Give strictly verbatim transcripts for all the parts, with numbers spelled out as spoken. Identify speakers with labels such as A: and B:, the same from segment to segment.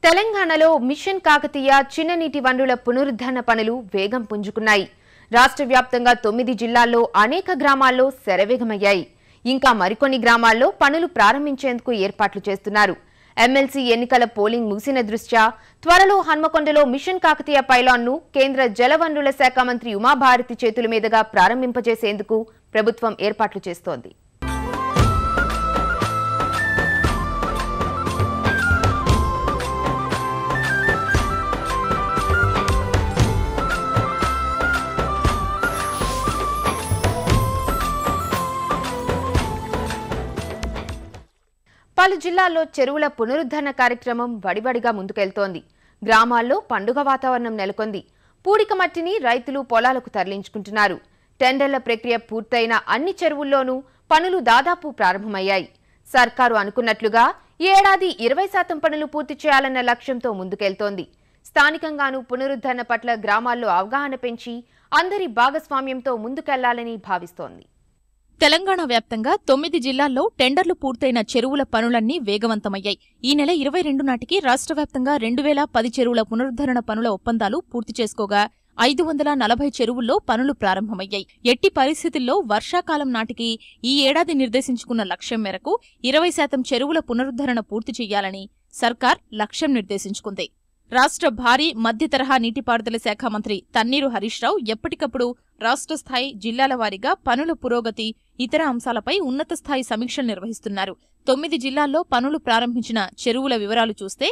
A: తెలంగాణలో మిషన్ కాకతీయ చిన్న నీటి వనరుల పునరుద్ధరణ పనులు వేగం పుంజుకున్నాయి. రాష్ట్ర వ్యాప్తంగా తొమ్మిది జిల్లాల్లో అనేక గ్రామాల్లో శరవేగమయ్యాయి. ఇంకా మరికొన్ని గ్రామాల్లో పనులు ప్రారంభించేందుకు ఏర్పాట్లు చేస్తున్నారు. ఎమ్మెల్సీ ఎన్నికల పోలింగ్ ముగిసిన దృష్ట్యా త్వరలో హన్మకొండలో మిషన్ కాకతీయ పైలాన్ను కేంద్ర జలవనరుల శాఖ మంత్రి ఉమాభారతి చేతుల మీదుగా ప్రారంభింపజేసేందుకు ప్రభుత్వం ఏర్పాట్లు చేస్తోంది. పలు జిల్లాల్లో చెరువుల పునరుద్ధరణ కార్యక్రమం వడివడిగా ముందుకెళ్తోంది. గ్రామాల్లో పండుగ వాతావరణం నెలకొంది. పూడిక మట్టిని రైతులు పొలాలకు తరలించుకుంటున్నారు. టెండర్ల ప్రక్రియ పూర్తయిన అన్ని చెరువుల్లోనూ పనులు దాదాపు ప్రారంభమయ్యాయి. సర్కారు అనుకున్నట్లుగా ఈ ఏడాది ఇరవై శాతం పనులు పూర్తి చేయాలన్న లక్ష్యంతో ముందుకెళ్తోంది. స్థానికంగానూ పునరుద్ధరణ పట్ల గ్రామాల్లో అవగాహన పెంచి అందరి భాగస్వామ్యంతో ముందుకెళ్లాలని భావిస్తోంది.
B: తెలంగాణ వ్యాప్తంగా తొమ్మిది జిల్లాల్లో టెండర్లు పూర్తయిన చెరువుల పనులన్నీ వేగవంతమయ్యాయి. ఈ నెల ఇరవై రెండు నాటికి రాష్ట్ర వ్యాప్తంగా రెండు వేల పది చెరువుల పునరుద్ధరణ పనుల ఒప్పందాలు పూర్తి చేసుకోగా ఐదు వందల నలభై చెరువుల్లో పనులు ప్రారంభమయ్యాయి. ఎట్టి పరిస్థితుల్లో వర్షాకాలం నాటికి ఈ ఏడాది నిర్దేశించుకున్న లక్ష్యం మేరకు ఇరవై శాతం చెరువుల పునరుద్ధరణ పూర్తి చేయాలని సర్కార్ లక్ష్యం నిర్దేశించుకుంది. రాష్ట్ర భారీ మధ్య తరహా నీటిపారుదల శాఖ మంత్రి తన్నీరు హరీష్ రావు ఎప్పటికప్పుడు రాష్ట్ర స్థాయి జిల్లాల వారీగా పనుల పురోగతి, ఇతర అంశాలపై ఉన్నత స్థాయి సమీక్షలు నిర్వహిస్తున్నారు. తొమ్మిది జిల్లాల్లో పనులు ప్రారంభించిన చెరువుల వివరాలు చూస్తే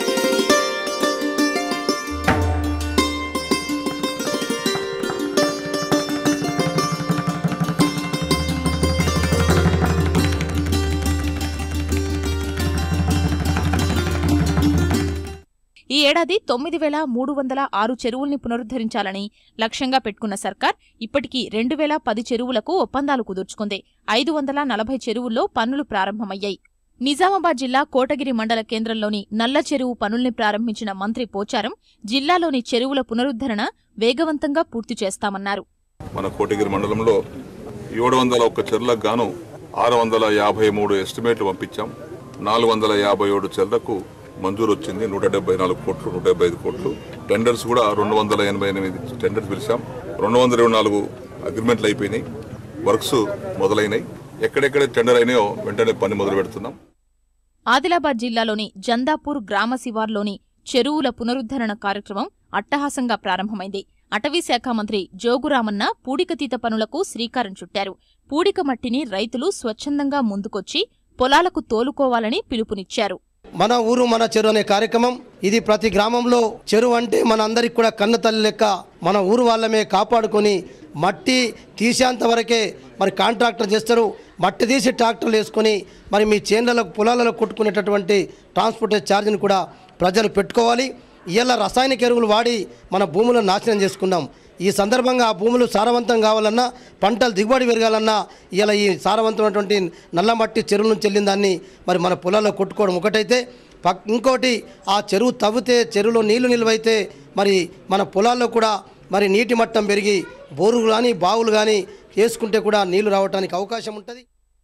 B: ఈ ఏడాది తొమ్మిది వేల మూడు వందల ఆరు చెరువుల్ని పునరుద్ధరించాలని లక్ష్యంగా పెట్టుకున్న సర్కార్ ఇప్పటికీ రెండు వేల పది చెరువులకు ఒప్పందాలు కుదుర్చుకుంది. ఐదు వందల నలభై చెరువుల్లో పనులు ప్రారంభమయ్యాయి. నిజామాబాద్ జిల్లా కోటగిరి మండల కేంద్రంలోని నల్ల చెరువు పనుల్ని ప్రారంభించిన మంత్రి పోచారం జిల్లాలోని చెరువుల పునరుద్ధరణ వేగవంతంగా పూర్తి చేస్తామన్నారు.
C: మన కోటగిరి మండలంలో ఏడు వందల ఒక్క చెరువులకు గాను ఆరు వందల యాభై మూడు ఎస్టిమేట్లు పంపించాం. నాలుగు వందల యాభై ఏడు చెరువులకు మంజూరు వచ్చింది. నూట డెబ్బై నాలుగు కోట్లు నూట డెబ్బై ఐదు కోట్లు టెండర్స్ కూడా రెండు వందల ఎనభై ఎనిమిది టెండర్స్ పిలిచాం. రెండు వందల ఇరవై నాలుగు అగ్రిమెంట్లు అయిపోయినాయి. వర్క్స్ మొదలైనాయి. ఎక్కడెక్కడ టెండర్ అయినాయో వెంటనే పని మొదలు పెడుతున్నాం.
B: ఆదిలాబాద్ జిల్లాలోని జందాపూర్ గ్రామ శివార్లోని చెరువుల పునరుద్ధరణ కార్యక్రమం అట్టహాసంగా ప్రారంభమైంది. అటవీశాఖ మంత్రి జోగురామన్న పూడికతీత పనులకు శ్రీకారం చుట్టారు. పూడిక మట్టిని రైతులు స్వచ్ఛందంగా ముందుకొచ్చి పొలాలకు తోలుకోవాలని పిలుపునిచ్చారు.
D: మన ఊరు మన చెరువు అనే కార్యక్రమం ఇది. ప్రతి గ్రామంలో చెరువు అంటే మన అందరికి కూడా కన్న తల్లి లెక్క. మన ఊరు వాళ్ళమే కాపాడుకొని మట్టి తీసేంత వరకే మరి కాంట్రాక్టర్ చేస్తారు. మట్టి తీసి ట్రాక్టర్లు వేసుకొని మరి మీ చేన్లలో పొలాలలో కొట్టుకునేటటువంటి ట్రాన్స్పోర్టేషన్ ఛార్జీని కూడా ప్రజలు పెట్టుకోవాలి. ఇలా రసాయనిక ఎరువులు వాడి మన భూములను నాశనం చేసుకున్నాం. ఈ సందర్భంగా ఆ భూములు సారవంతం కావాలన్నా, పంటలు దిగుబడి పెరగాలన్నా ఇలా ఈ సారవంతమైనటువంటి నల్ల మట్టి చెరువుల నుంచి వెళ్ళిన దాన్ని మరి మన పొలాల్లో కొట్టుకోవడం ఒకటైతే, పక్ ఇంకోటి ఆ చెరువు తవ్వితే చెరువులో నీళ్లు నిల్వైతే మరి మన పొలాల్లో కూడా మరి నీటి మట్టం పెరిగి బోరులు కానీ బావులు కానీ వేసుకుంటే కూడా నీళ్లు రావడానికి అవకాశం ఉంటుంది.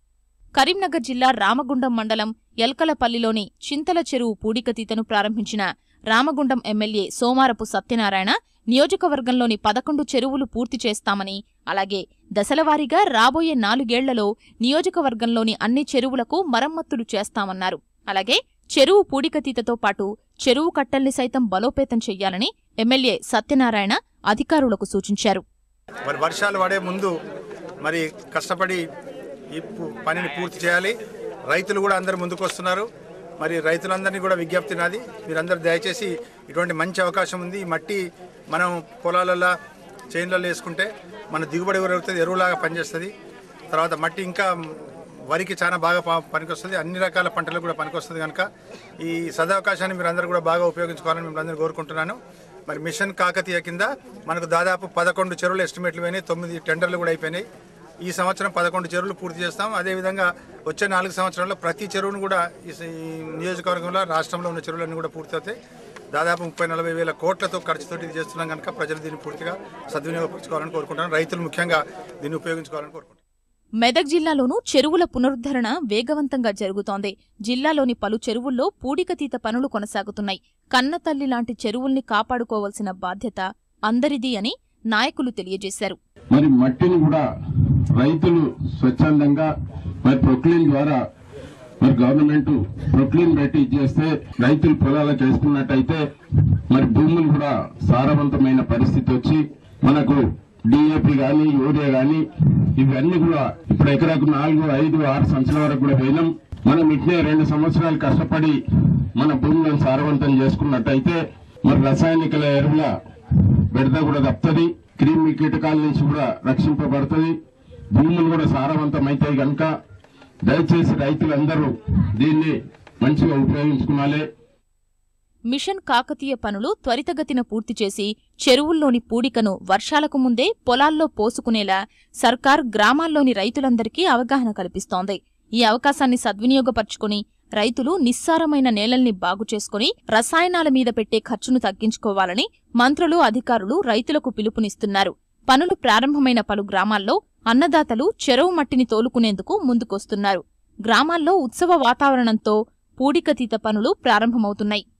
B: కరీంనగర్ జిల్లా రామగుండం మండలం ఎల్కలపల్లిలోని చింతల చెరువు పూడికతీతను ప్రారంభించిన రామగుండం ఎమ్మెల్యే సోమారపు సత్యనారాయణ నియోజకవర్గంలోని పదకొండు చెరువులు పూర్తి చేస్తామని, అలాగే దశలవారీగా రాబోయే నాలుగేళ్లలో నియోజకవర్గంలోని అన్ని చెరువులకు మరమ్మతులు చేస్తామన్నారు. అలాగే చెరువు పూడికతీతతో పాటు చెరువు కట్టల్ని సైతం బలోపేతం చెయ్యాలని ఎమ్మెల్యే సత్యనారాయణ అధికారులకు సూచించారు.
E: మరి వర్షాలు పడే ముందు మరి కష్టపడి ఈ పనిని పూర్తి చేయాలి. రైతులు కూడా అందరు ముందుకు వస్తున్నారు. మరి రైతులందరినీ కూడా విజ్ఞప్తి నాది, మీరందరూ దయచేసి ఇటువంటి మంచి అవకాశం ఉంది. ఈ మట్టి మనం పొలాలలో చేన్లలో వేసుకుంటే మన దిగుబడి పెరుగుతుంది, ఎరువులాగా పనిచేస్తుంది. తర్వాత మట్టి ఇంకా వరికి చాలా బాగా పనికొస్తుంది, అన్ని రకాల పంటలకు కూడా పనికొస్తుంది. కనుక ఈ సదవకాశాన్ని మీరు అందరూ కూడా బాగా ఉపయోగించుకోవాలని మిమ్మల్ని అందరూ కోరుకుంటున్నాను. మరి మిషన్ కాకతీయ కింద మనకు దాదాపు పదకొండు చెరువులు ఎస్టిమేట్లు అయినాయి, తొమ్మిది టెండర్లు కూడా అయిపోయినాయి. ఈ సంవత్సరం పదకొండు చెరువులు పూర్తి చేస్తాం. అదేవిధంగా వచ్చే నాలుగు సంవత్సరాల్లో ప్రతి చెరువును కూడా ఈ నియోజకవర్గంలో రాష్ట్రంలో ఉన్న చెరువులన్నీ కూడా పూర్తి అవుతాయి. దాదాపు ముప్పై నలభై వేల కోట్లతో ఖర్చుతో ఇది చేస్తున్నాం. కనుక ప్రజలు దీన్ని పూర్తిగా సద్వినియోగపరచుకోవాలని కోరుకుంటున్నాను. రైతులు ముఖ్యంగా దీన్ని ఉపయోగించుకోవాలని కోరుకుంటున్నాను.
B: మెదక్ జిల్లాలోనూ చెరువుల పునరుద్ధరణ వేగవంతంగా జరుగుతోంది. జిల్లాలోని పలు చెరువుల్లో పూడికతీత పనులు కొనసాగుతున్నాయి. కన్నతల్లి లాంటి చెరువుల్ని కాపాడుకోవాల్సిన బాధ్యత అందరిది అని నాయకులు తెలియజేశారు.
F: మరి మట్టిని కూడా రైతులు స్వచ్ఛందంగా మరి ప్రొక్లీన్ ద్వారా మరి గవర్నమెంట్ ప్రొక్లీన్ పెట్టి ఇచ్చేస్తే రైతులు పొలాలకు వేసుకున్నట్టయితే మరి భూములు కూడా సారవంతమైన పరిస్థితి వచ్చి మనకు డిఏపి గాని యూరియా గాని ఇవన్నీ కూడా ఇప్పుడు ఎకరాకు నాలుగు ఐదు ఆరు సంవత్సరాల వరకు కూడా పోయినాం. మనం ఇట్నే రెండు సంవత్సరాలు కష్టపడి మన భూములను సారవంతం చేసుకున్నట్టయితే మరి రసాయనిక ఎరువుల బెడద కూడా తప్పుతుంది, క్రిమి కీటకాల నుంచి కూడా రక్షింపబడుతుంది, భూములు కూడా సారవంతమైతాయి. కనుక దయచేసి రైతులందరూ దీన్ని మంచిగా ఉపయోగించుకోవాలి.
B: మిషన్ కాకతీయ పనులు త్వరితగతిన పూర్తి చేసి చెరువుల్లోని పూడికను వర్షాలకు ముందే పొలాల్లో పోసుకునేలా సర్కార్ గ్రామాల్లోని రైతులందరికీ అవగాహన కల్పిస్తోంది. ఈ అవకాశాన్ని సద్వినియోగపర్చుకుని రైతులు నిస్సారమైన నేలల్ని బాగు చేసుకుని రసాయనాల మీద పెట్టే ఖర్చును తగ్గించుకోవాలని మంత్రులు, అధికారులు రైతులకు పిలుపునిస్తున్నారు. పనులు ప్రారంభమైన పలు గ్రామాల్లో అన్నదాతలు చెరువు మట్టిని తోలుకునేందుకు ముందుకొస్తున్నారు. గ్రామాల్లో ఉత్సవ వాతావరణంతో పూడికతీత పనులు ప్రారంభమవుతున్నాయి.